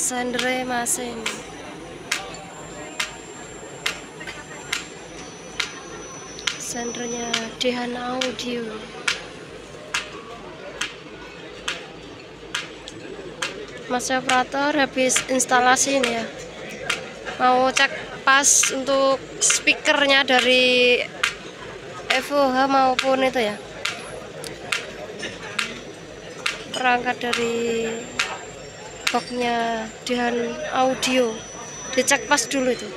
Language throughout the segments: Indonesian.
Sandre masing. Sendernya Dehan Audio. Mas operator habis instalasi ini ya. Mau cek pas untuk speakernya dari FOH maupun itu ya. Perangkat dari boxnya Dehan Audio. Dicek pas dulu itu.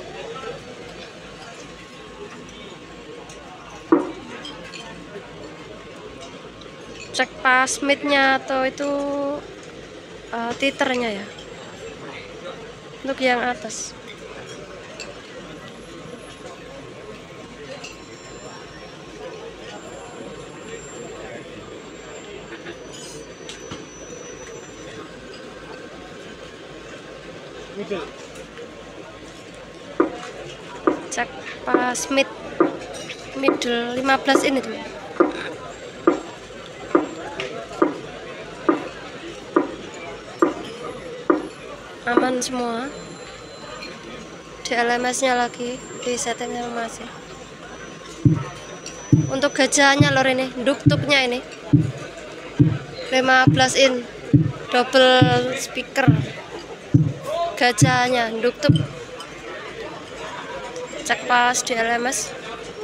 Cek pas midnya atau itu titernya ya, untuk yang atas. Cek pas middle 15 ini tuh. Aman semua. Di LMS-nya lagi di settingnya masih. Untuk gajahnya lor ini, duktuknya ini 15 in double speaker. Gajahnya duktuk. Cek pas di LMS.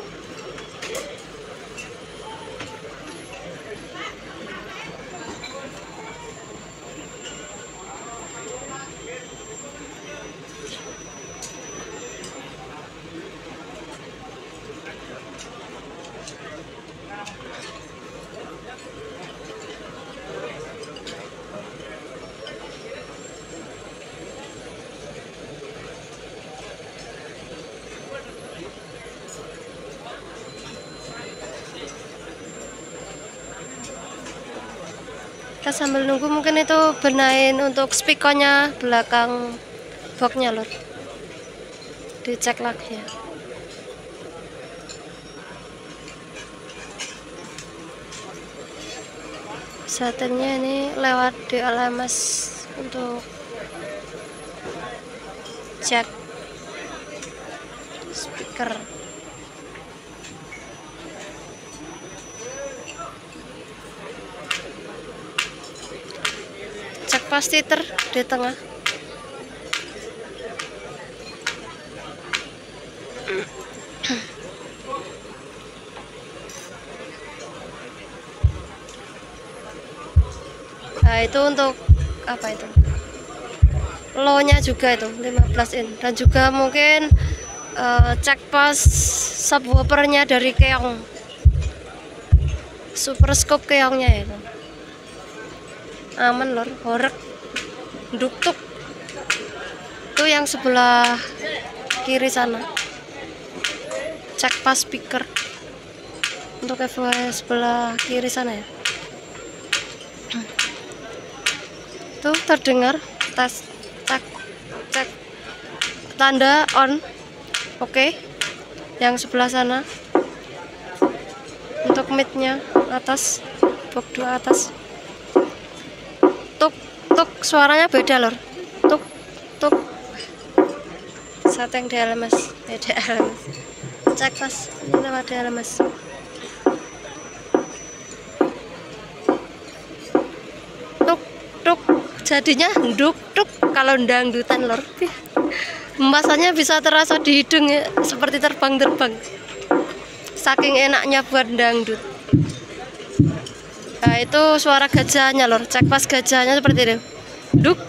Kita sambil nunggu, mungkin itu benahin untuk speakernya belakang boxnya lor, dicek lagi ya. Settingnya ini lewat di LMS untuk cek speaker. Pas titer di tengah. Nah itu untuk apa itu, low-nya juga itu 15 in, dan juga mungkin cek pas subwoofernya dari keong, super scope keongnya itu aman lor, horek duktuk itu yang sebelah kiri sana. Cek pas speaker untuk FOH sebelah kiri sana ya. Tuh terdengar, tes, cek tanda on. Oke. Yang sebelah sana untuk midnya atas, box 2 atas. Tuk, suaranya beda lor. Tuk. Setting di LMS, beda LMS. Cek pas lewat di LMS. Tuk, jadinya duk kalau dangdutan lor. Embasanya bisa terasa di hidung ya, seperti terbang. Saking enaknya buat dangdut. Nah itu suara gajahnya lor, cek pas gajahnya seperti ini, duk.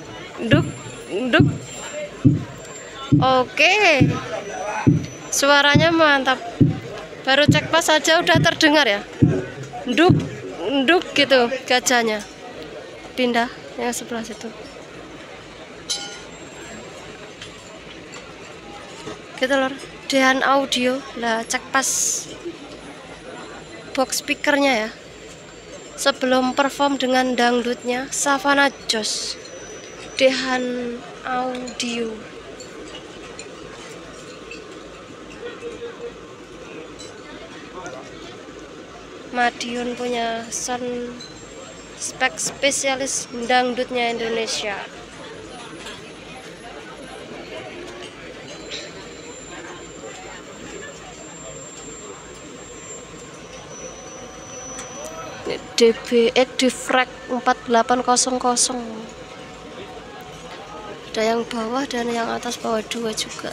Oke, suaranya mantap. Baru cek pas saja udah terdengar ya, duk gitu gajahnya. Pindah yang sebelah situ. Gitu lor, Dehan Audio lah, cek pas box speakernya ya. Sebelum perform dengan dangdutnya, Savana Jos, Dehan Audio. Madiun punya sound spek spesialis dangdutnya Indonesia. DBX Diffract 4800. Ada yang bawah dan yang atas bawah 2 juga.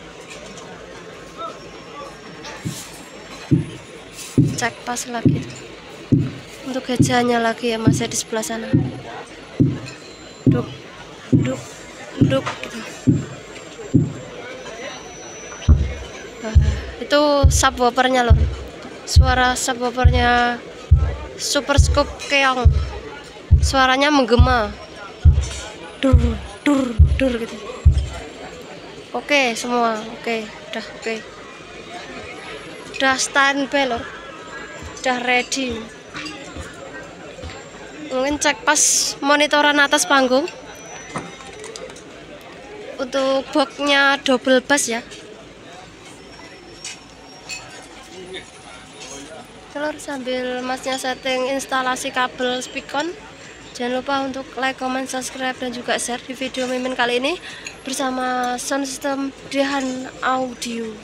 Cek pas lagi untuk gajahnya lagi ya, masih di sebelah sana. Duk duk duk gitu. Nah, itu subwoofernya loh, suara subwoofernya Super Scoop Keong, suaranya menggema, dur dur dur gitu. Oke semua, oke, udah standby loh, udah ready. Mungkin cek pas monitoran atas panggung. Untuk boxnya double bass ya. Telur sambil masnya setting instalasi kabel speakon. Jangan lupa untuk like, comment, subscribe, dan juga share di video Mimin kali ini bersama sound system Dehan Audio.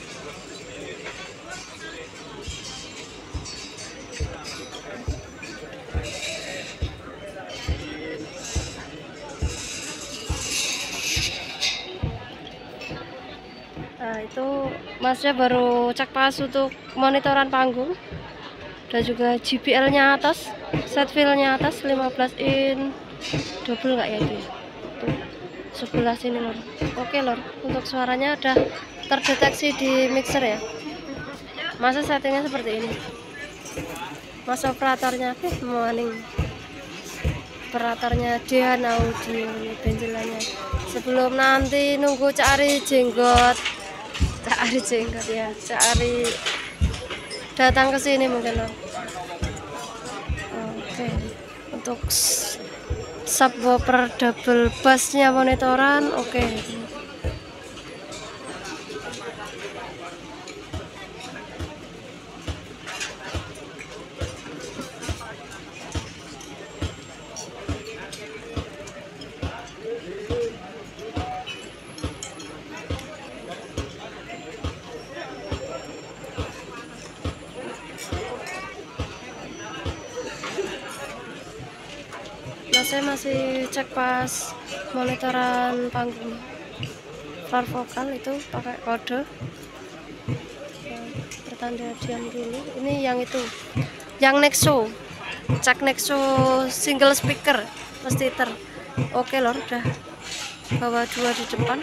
Nah itu masnya baru cek pas untuk monitoran panggung dan juga JBL nya atas, set fill nya atas 15 in double nggak ya itu ya? Tuh, sebelah sini lor. Oke lor, untuk suaranya udah terdeteksi di mixer ya. Masa settingnya seperti ini. Mas operatornya morning. Operatornya Dehan Audio ini benjelannya. Sebelum nanti nunggu cari jenggot ya, cari datang ke sini mungkin loh. Oke, untuk subwoofer double bassnya monitoran oke. Saya masih cek pas monitoran panggung floor vokal itu pakai kode pertanda diam dulu. Ini yang itu, yang Nexo, cek Nexo single speaker pasti ter. Oke lor, udah bawa 2 di depan.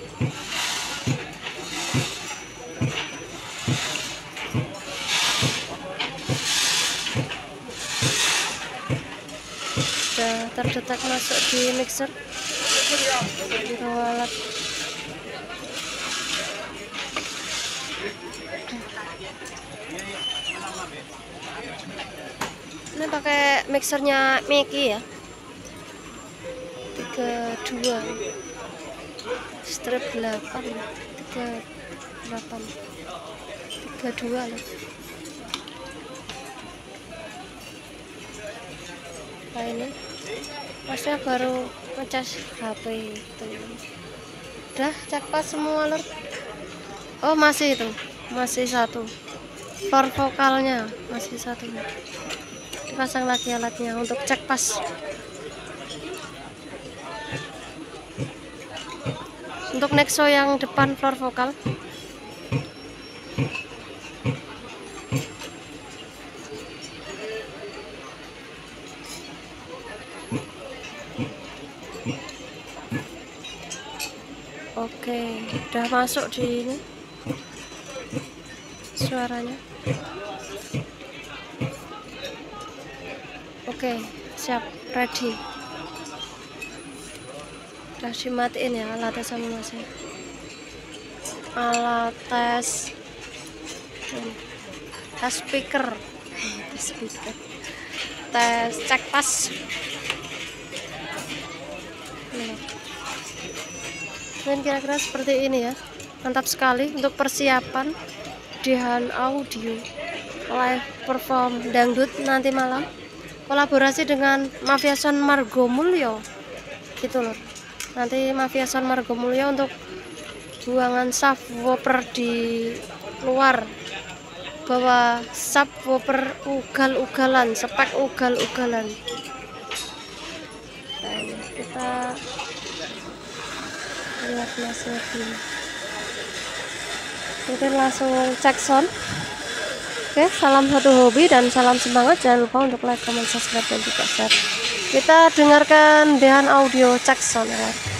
Sudah terdetek masuk di mixer di alat. Ini pakai mixernya Mickey ya, 32 strip 8 32 loh. Nah ini masnya baru ngecas HP itu. Udah cek pas semua lor. Oh masih itu, masih satu floor vokalnya, masih satu. Dipasang lagi alatnya untuk cek pas. Untuk Nexo yang depan floor vokal. Oke, udah masuk di ini suaranya. Oke, siap, ready. Udah dimatiin ya alatnya sama masnya. Alat tes speaker, tes cek pas. Dan kira-kira seperti ini ya, mantap sekali untuk persiapan Dehan Audio live perform dangdut nanti malam, kolaborasi dengan Mafia Sound Margomulyo gitu loh. Nanti Mafia Sound Margomulyo untuk buangan subwoofer di luar bawa subwoofer ugal-ugalan, spek ugal-ugalan. Nah, ini kita lihat masnya dulu. Mungkin langsung cek sound. Oke, salam satu hobi dan salam semangat. Jangan lupa untuk like, comment, subscribe dan juga share. Kita dengarkan Dehan Audio cek sound ya.